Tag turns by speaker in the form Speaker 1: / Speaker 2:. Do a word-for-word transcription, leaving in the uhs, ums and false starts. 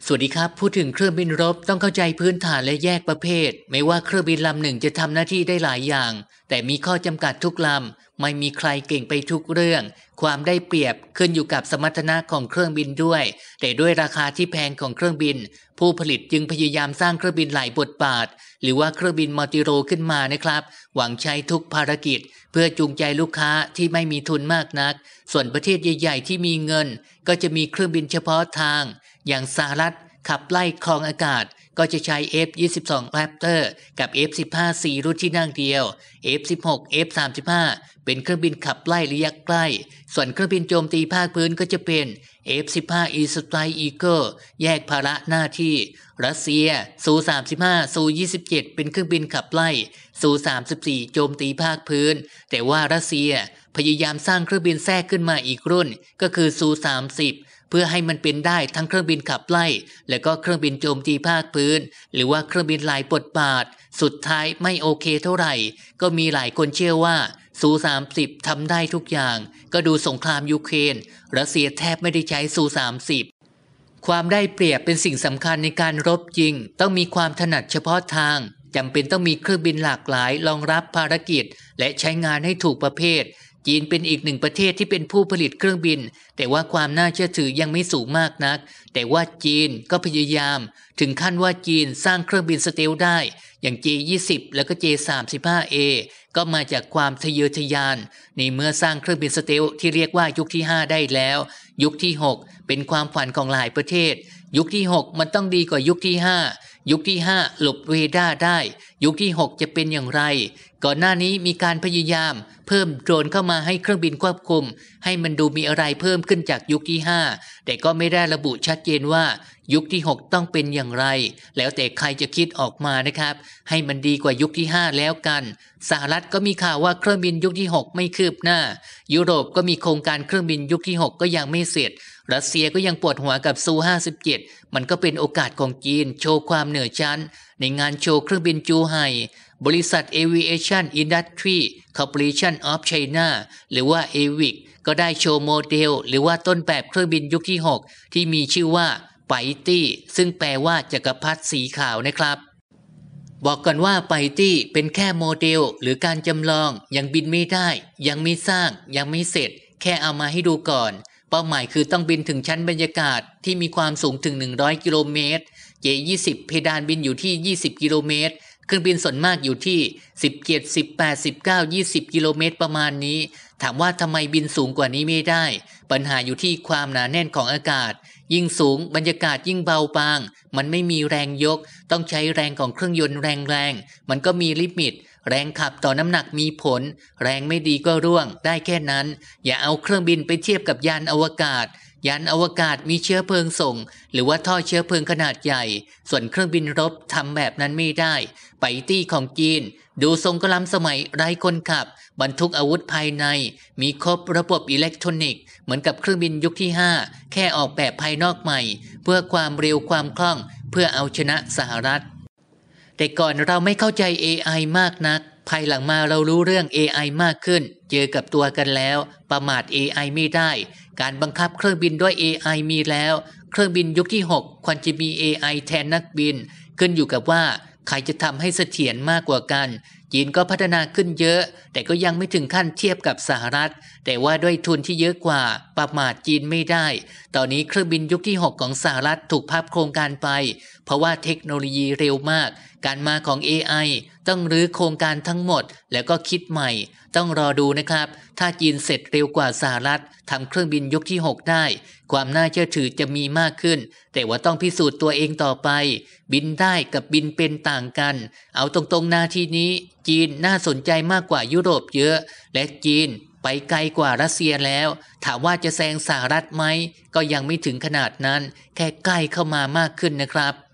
Speaker 1: สวัสดีครับพูดถึงเครื่องบินรบต้องเข้าใจพื้นฐานและแยกประเภทไม่ว่าเครื่องบินลำหนึ่งจะทำหน้าที่ได้หลายอย่างแต่มีข้อจำกัดทุกลำไม่มีใครเก่งไปทุกเรื่องความได้เปรียบขึ้นอยู่กับสมรรถนะของเครื่องบินด้วยแต่ด้วยราคาที่แพงของเครื่องบินผู้ผลิตจึงพยายามสร้างเครื่องบินหลายบทบาทหรือว่าเครื่องบินมัลติโรขึ้นมานะครับหวังใช้ทุกภารกิจเพื่อจูงใจลูกค้าที่ไม่มีทุนมากนักส่วนประเทศใหญ่ๆที่มีเงินก็จะมีเครื่องบินเฉพาะทางอย่างสหรัฐขับไล่ครองอากาศก็จะใช้ เอฟ ยี่สิบสอง Raptor กับ เอฟ สิบห้า สี่รุ่นที่นั่งเดียว เอฟ สิบหก เอฟ สามสิบห้า เป็นเครื่องบินขับไล่ระยะใกล้ส่วนเครื่องบินโจมตีภาคพื้นก็จะเป็น เอฟ สิบห้า E Strike Eagle แยกภาระหน้าที่รัสเซีย ซู สามสิบห้า ซู ยี่สิบเจ็ด เป็นเครื่องบินขับไล่ ซู สามสิบสี่ โจมตีภาคพื้นแต่ว่ารัสเซียพยายามสร้างเครื่องบินแทรกขึ้นมาอีกรุ่นก็คือ ซู สามสิบเพื่อให้มันเป็นได้ทั้งเครื่องบินขับไล่และก็เครื่องบินโจมตีภาคพื้นหรือว่าเครื่องบินหลายบทบาทสุดท้ายไม่โอเคเท่าไหร่ก็มีหลายคนเชื่อว่าซู สามสิบทำได้ทุกอย่างก็ดูสงครามยูเครนรัสเซียแทบไม่ได้ใช้ซู สามสิบความได้เปรียบเป็นสิ่งสำคัญในการรบจริงต้องมีความถนัดเฉพาะทางจำเป็นต้องมีเครื่องบินหลากหลายรองรับภารกิจและใช้งานให้ถูกประเภทจีนเป็นอีกหนึ่งประเทศที่เป็นผู้ผลิตเครื่องบินแต่ว่าความน่าเชื่อถือยังไม่สูงมากนักแต่ว่าจีนก็พยายามถึงขั้นว่าจีนสร้างเครื่องบินสเตลได้อย่าง เจ ยี่สิบ แล้วก็ เจ สามสิบห้า เอ ก็มาจากความทะเยอทะยานในเมื่อสร้างเครื่องบินสเตลที่เรียกว่ายุคที่ห้าได้แล้วยุคที่หกเป็นความฝันของหลายประเทศยุคที่หกมันต้องดีกว่ายุคที่ห้ายุคที่ห้าหลบเรดาร์ได้ยุคที่หกจะเป็นอย่างไรก่อนหน้านี้มีการพยายามเพิ่มโดรนเข้ามาให้เครื่องบินควบคุมให้มันดูมีอะไรเพิ่มขึ้นจากยุคที่ห้าแต่ก็ไม่ได้ระบุชัดเจนว่ายุคที่หกต้องเป็นอย่างไรแล้วแต่ใครจะคิดออกมานะครับให้มันดีกว่ายุคที่ห้าแล้วกันสหรัฐก็มีข่าวว่าเครื่องบินยุคที่หกไม่คืบหน้ายุโรปก็มีโครงการเครื่องบินยุคที่หกก็ยังไม่เสร็จรัสเซียก็ยังปวดหัวกับซู ห้าสิบเจ็ดมันก็เป็นโอกาสของจีนโชว์ความเหนือชั้นในงานโชว์เครื่องบินจูไห่บริษัท Aviation Industry Corporation of China หรือว่า เอ วี ไอ ซี ก็ได้โชว์โมเดลหรือว่าต้นแบบเครื่องบินยุคที่หกที่มีชื่อว่าไปตี้ซึ่งแปลว่าจักรพรรดิสีขาวนะครับบอกก่อนว่าไปตี้เป็นแค่โมเดลหรือการจำลองยังบินไม่ได้ยังไม่สร้างยังไม่เสร็จแค่เอามาให้ดูก่อนเป้าหมายคือต้องบินถึงชั้นบรรยากาศที่มีความสูงถึงหนึ่งร้อยกิโลเมตร เจ ยี่สิบ เพดานบินอยู่ที่ยี่สิบกิโลเมตรเครื่องบินส่วนมากอยู่ที่สิบเจ็ด สิบแปด สิบเก้า ยี่สิบกิโลเมตรประมาณนี้ถามว่าทำไมบินสูงกว่านี้ไม่ได้ปัญหาอยู่ที่ความหนาแน่นของอากาศยิ่งสูงบรรยากาศยิ่งเบาบางมันไม่มีแรงยกต้องใช้แรงของเครื่องยนต์แรงๆมันก็มีลิมิตแรงขับต่อน้ำหนักมีผลแรงไม่ดีก็ร่วงได้แค่นั้นอย่าเอาเครื่องบินไปเทียบกับยานอวกาศยานอวกาศมีเชื้อเพลิงส่งหรือว่าท่อเชื้อเพลิงขนาดใหญ่ส่วนเครื่องบินรบทำแบบนั้นไม่ได้ไปตี้ของจีนดูทรงกล้ำสมัยไร้คนขับบรรทุกอาวุธภายในมีครบระบบอิเล็กทรอนิกส์เหมือนกับเครื่องบินยุคที่ห้าแค่ออกแบบภายนอกใหม่เพื่อความเร็วความคล่องเพื่อเอาชนะสหรัฐแต่ก่อนเราไม่เข้าใจ เอ ไอ มากนักภายหลังมาเรารู้เรื่อง เอ ไอ มากขึ้นเจอกับตัวกันแล้วประมาท เอ ไอ ไม่ได้การบังคับเครื่องบินด้วย เอ ไอ มีแล้วเครื่องบินยุคที่หกควรจะมี เอ ไอ แทนนักบินขึ้นอยู่กับว่าใครจะทำให้เสถียรมากกว่ากันจีนก็พัฒนาขึ้นเยอะแต่ก็ยังไม่ถึงขั้นเทียบกับสหรัฐแต่ว่าด้วยทุนที่เยอะกว่าประมาทจีนไม่ได้ตอนนี้เครื่องบินยุคที่หกของสหรัฐถูกพับโครงการไปเพราะว่าเทคโนโลยีเร็วมากการมาของ เอ ไอ ต้องรื้อโครงการทั้งหมดแล้วก็คิดใหม่ต้องรอดูนะครับถ้าจีนเสร็จเร็วกว่าสหรัฐทำเครื่องบินยุคที่หกได้ความน่าเชื่อถือจะมีมากขึ้นแต่ว่าต้องพิสูจน์ตัวเองต่อไปบินได้กับบินเป็นต่างกันเอาตรงๆหน้าที่นี้จีนน่าสนใจมากกว่ายุโรปเยอะและจีนไปไกลกว่ารัสเซียแล้วถามว่าจะแซงสหรัฐไหมก็ยังไม่ถึงขนาดนั้นแค่ใกล้เข้ามามากขึ้นนะครับ